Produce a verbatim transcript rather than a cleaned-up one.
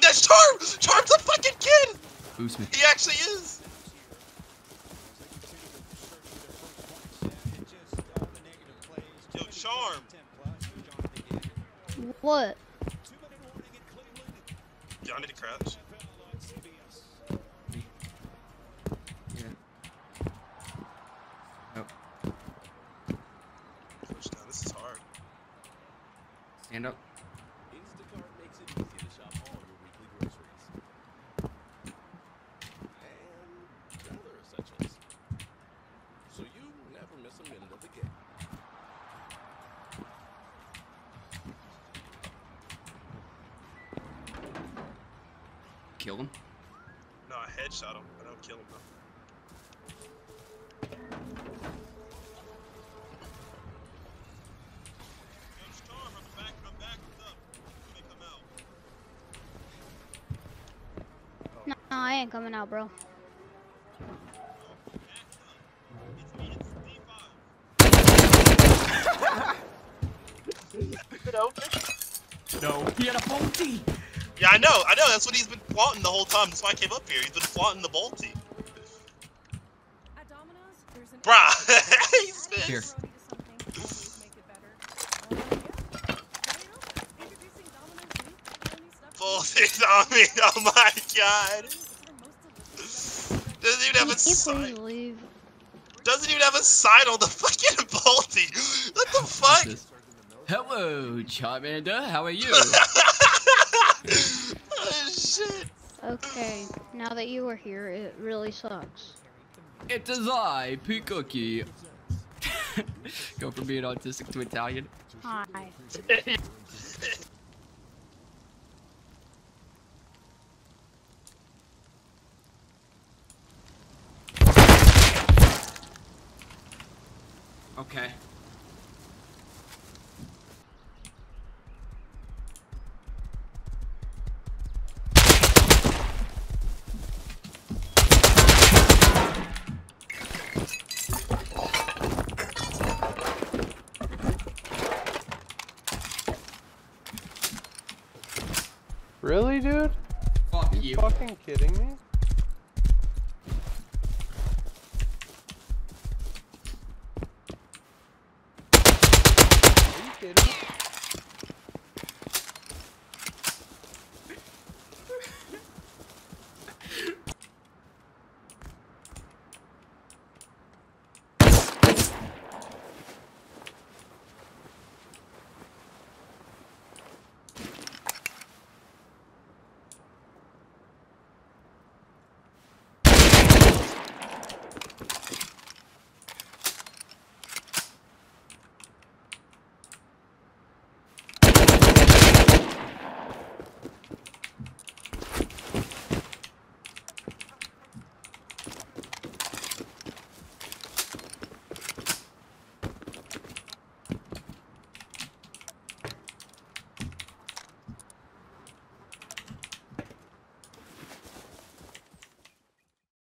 that's Charm! Charm's a fucking kid! Boost me. He actually is! Yo, Charm! What? Yo, I need to crouch. Yeah. Oh. Push down, this is hard. Stand up. Instacart makes it easy to shop all your weekly groceries. And other essentials. So you never miss a minute of the game. Kill him. No, I headshot him. I don't kill him though. No, no, I ain't coming out, bro. No. He had a bolty. Yeah, I know, I know. That's what he's been flaunting the whole time. That's why I came up here. He's been flaunting the bolty. Bruh, he's been. Here. Bolted on me. Oh my god. Doesn't even have a Can you sign. please leave? Doesn't even have a sign on the fucking bolty. What the fuck? Hello, Charmander. How are you? Oh shit. Okay, now that you are here, it really sucks. It is I, Pikachu. Go from being autistic to Italian. Hi. Okay. Really, dude? Fuck you. you. Fucking kidding me?